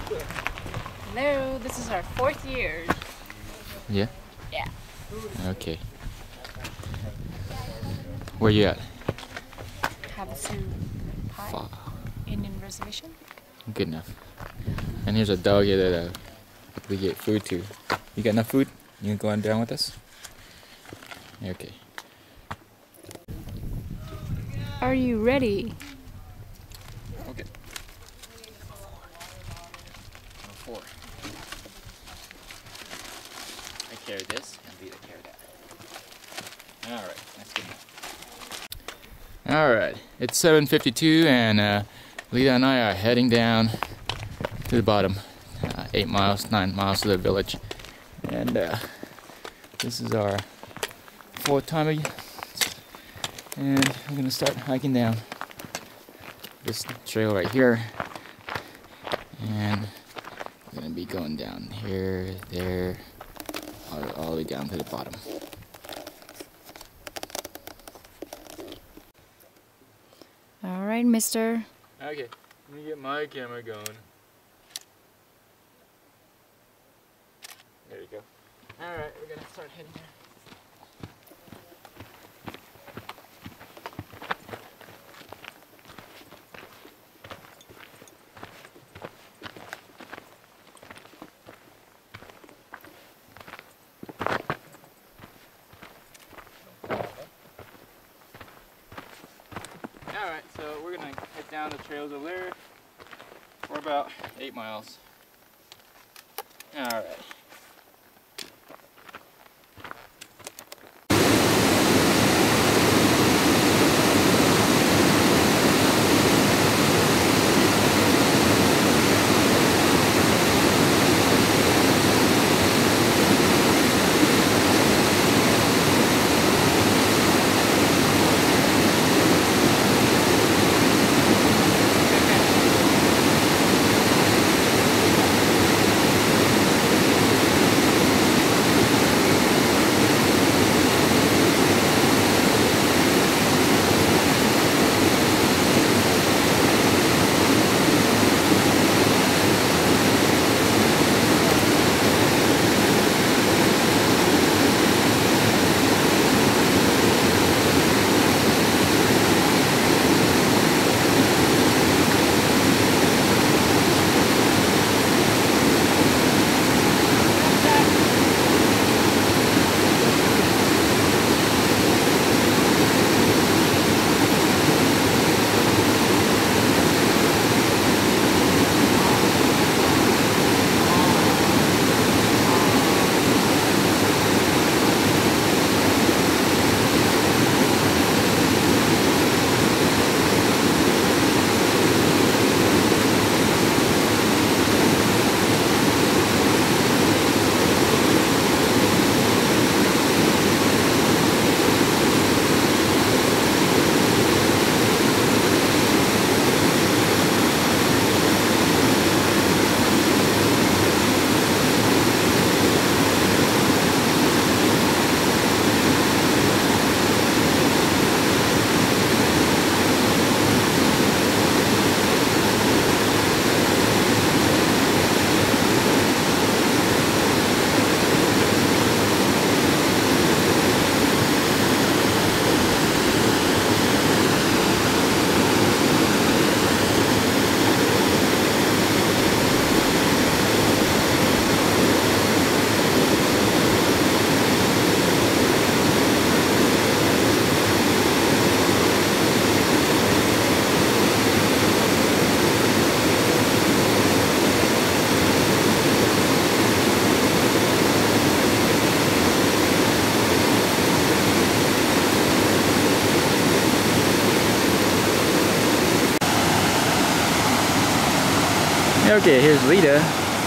Hello, this is our 4th year. Yeah? Yeah. Okay. Where you at? Havasu Pie Wow. Indian Reservation. Good enough. And here's a dog here that we get food to. You got enough food? You can go on down with us? Okay. Are you ready? Okay. Four. I carry this, and Lita carry that. Alright, that's good enough. Alright, it's 7:52 and Lita and I are heading down to the bottom. 8 miles, 9 miles to the village. And this is our 4th time and we're gonna start hiking down this trail right here. And we're gonna be going down here, there, all the way down to the bottom. All right, mister. Okay, let me get my camera going. There you go. Alright, we're gonna start heading there. Alright, so we're gonna head down the trails over there for about 8 miles. Alright. Okay, here's Lita.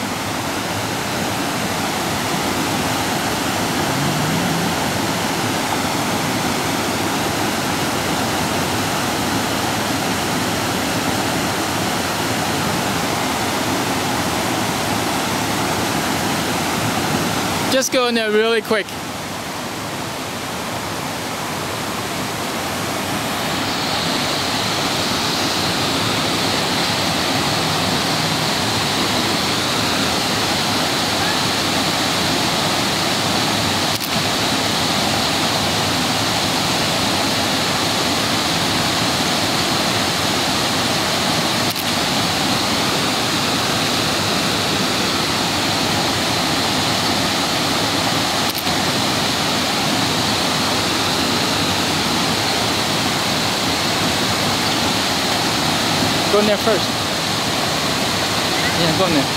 Just go in there really quick. Go in there first. Yeah, go in there.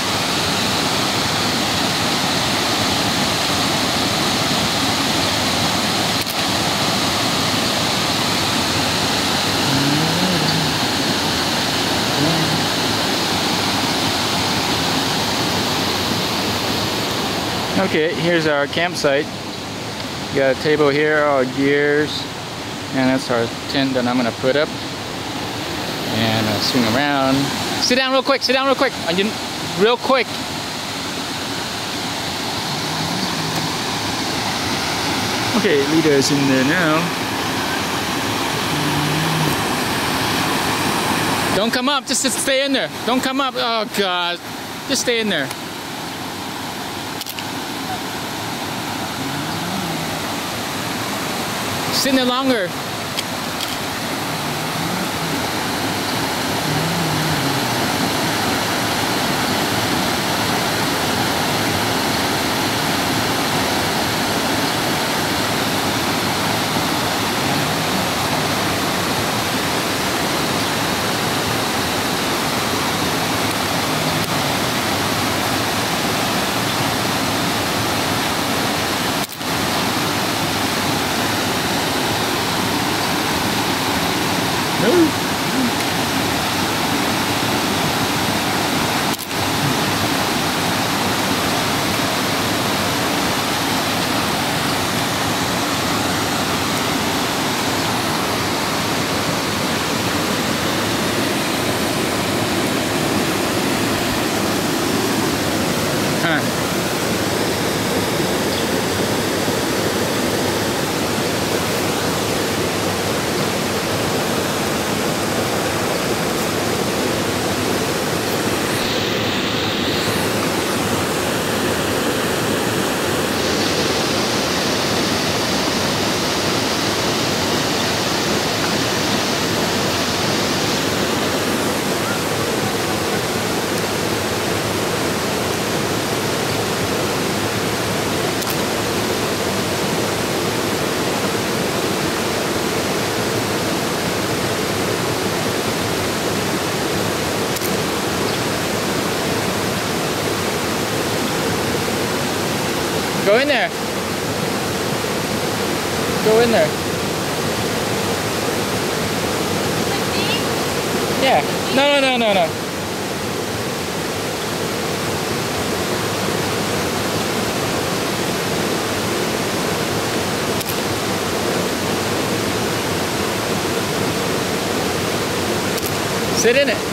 Okay, here's our campsite. We got a table here, all gears, and that's our tent that I'm gonna put up. And swing around. Sit down real quick, sit down real quick. Real quick. Okay, Lita's in there now. Don't come up, just stay in there. Don't come up, oh God. Just stay in there. Sit in there longer. Go in there. Go in there. Yeah. No. Sit in it.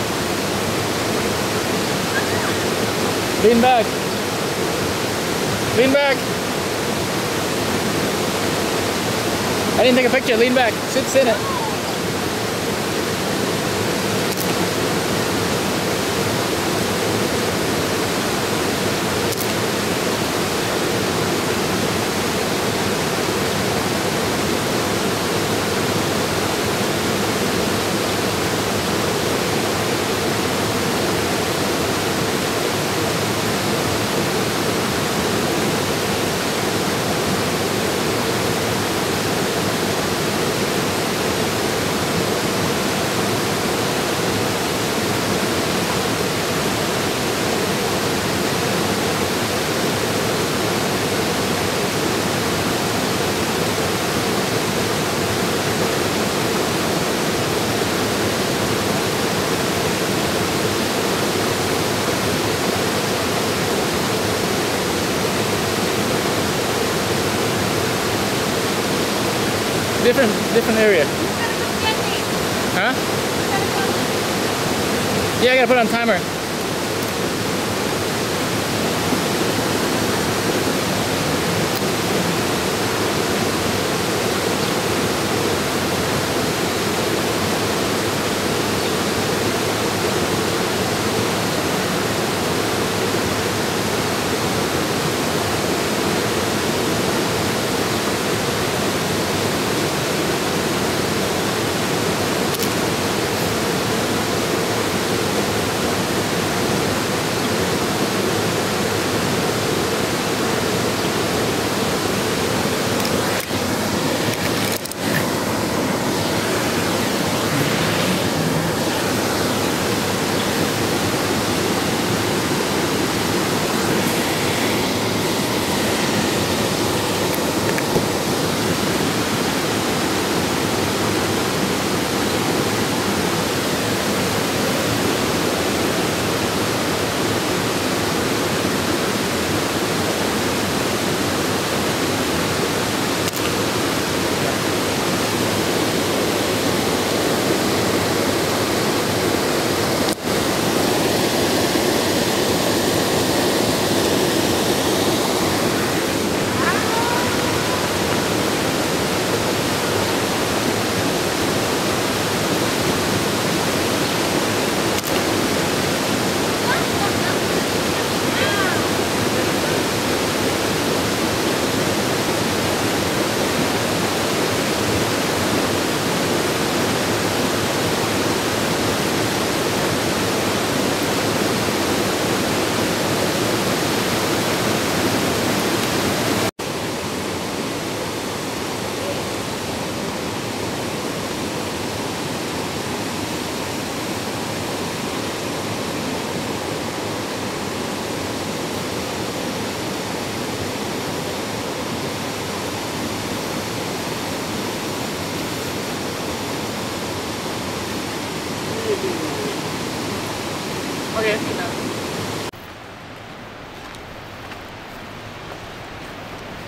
Lean back. Lean back. I didn't take a picture. Lean back. Sit in it. Different area. Huh? Yeah, I gotta put on timer.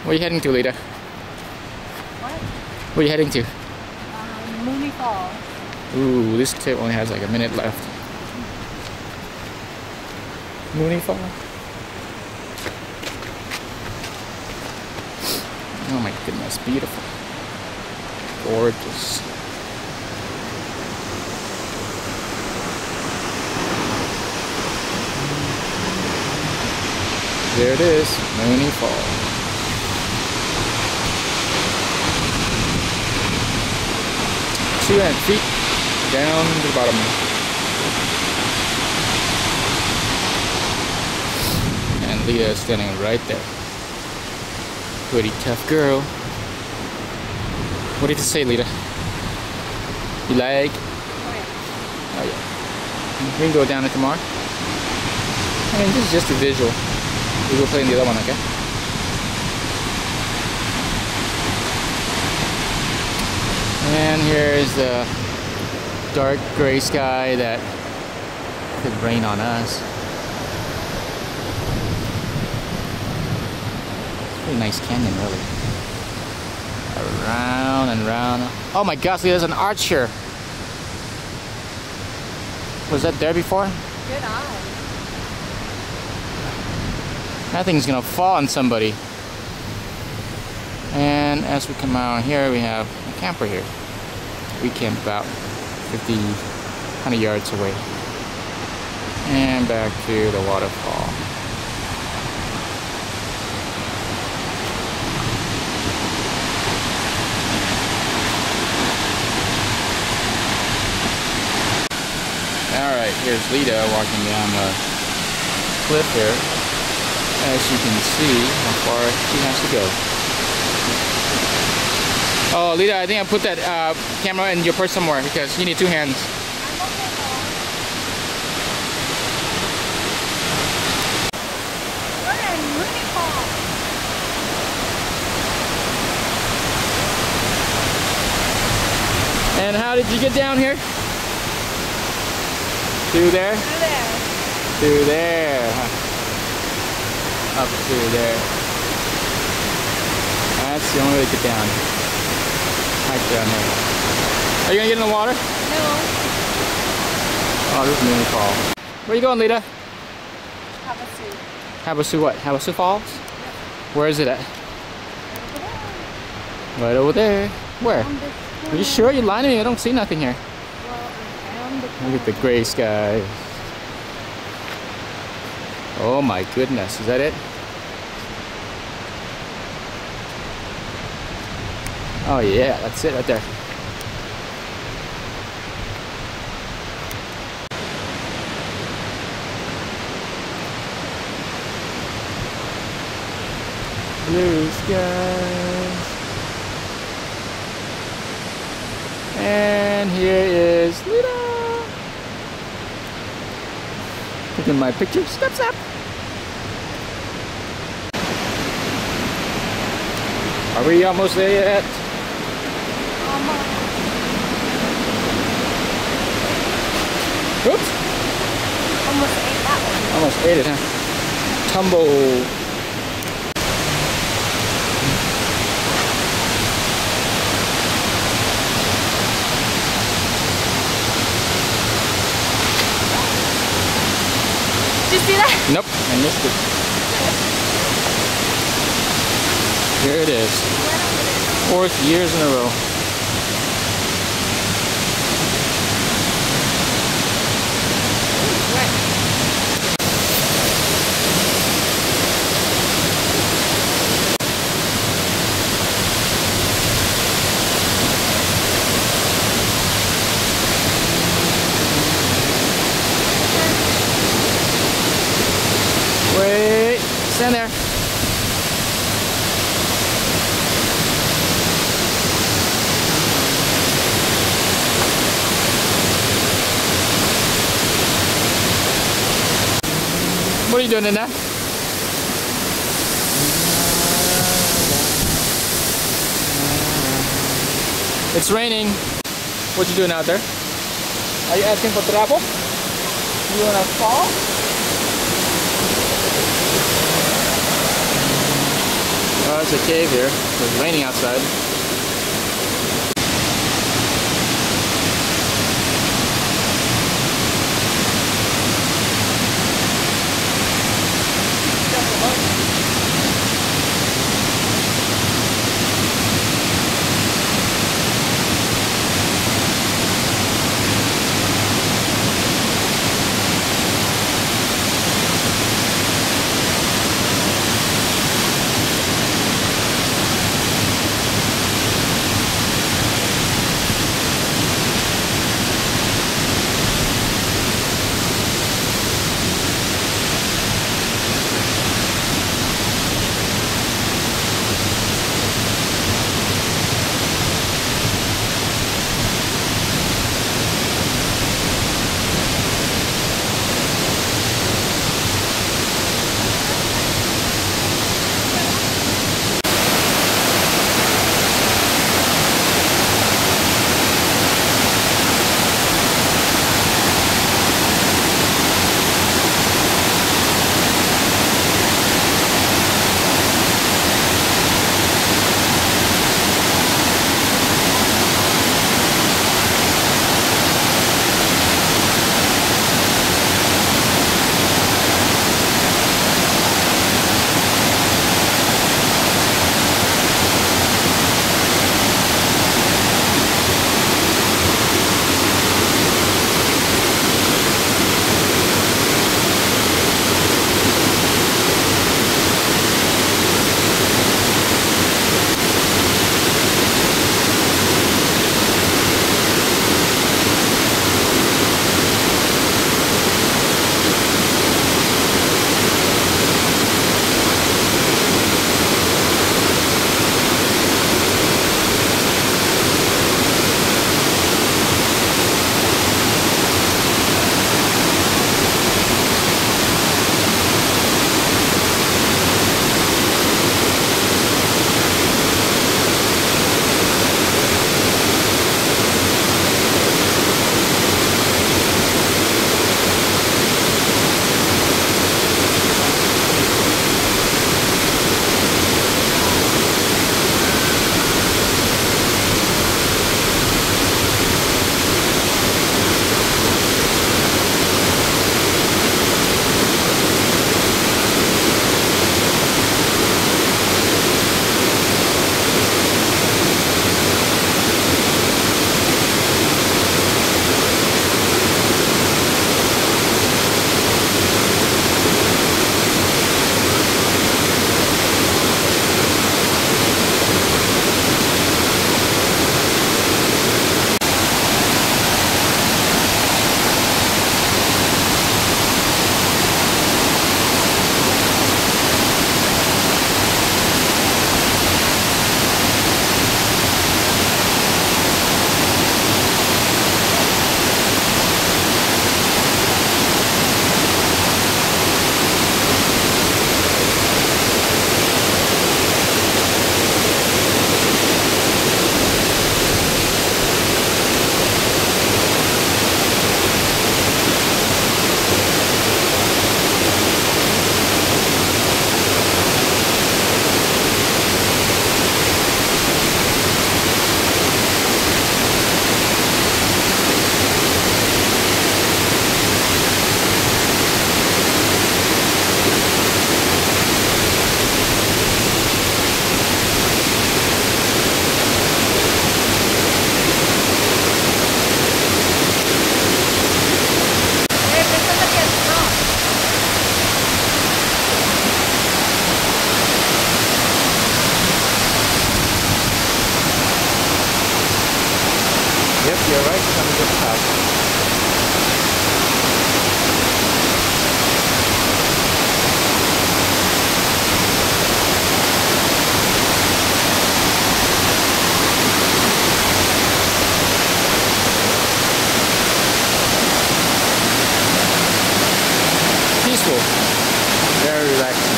Where are you heading to, Lita? What? Where are you heading to? Mooney Falls. Ooh, this trip only has like a minute left. Mooney Falls. Oh my goodness, beautiful. Gorgeous. There it is, Mooney Falls. Feet down to the bottom. And Lita is standing right there. Pretty tough girl. What did you say, Lita? You like? Oh yeah. We can go down it tomorrow. I mean, this is just a visual. We will play in the other one, okay? And here's the dark gray sky that could rain on us. It's a pretty nice canyon, really. Around and round. Oh my gosh, there's an arch here. Was that there before? Good eye. That thing's gonna fall on somebody. And as we come out here, we have a camper here. We camp about 50, 100 yards away. And back to the waterfall. Alright, here's Lita walking down the cliff here. As you can see how far she has to go. Oh, Lita, I think I put that camera in your purse somewhere because you need two hands. We're in Mooney Falls. And how did you get down here? Through there? Through there. Through there. Up through there. That's the only way to get down. Right down there. Are you gonna get in the water? No. Oh, this is Mooney Falls. Where you going, Lita? Havasu. Havasu what? Havasu Falls? Yep. Where is it at? Right over there. Where? Are you sure? You're lying to me. I don't see nothing here. Look at the gray skies. Oh my goodness. Is that it? Oh yeah, that's it right there. Blue skies. And here is Lita. Taking my picture. Snap, snap. Are we almost there yet? Oops. Almost ate that one. Almost ate it, huh? Tumble. Did you see that? Nope, I missed it. Here it is. 4th years in a row. Wait, stand there. What are you doing in there? It's raining. What you doing out there? Are you asking for trouble? You wanna fall? across the cave here. It's raining outside. You're right, come to the house. Peaceful, very relaxing.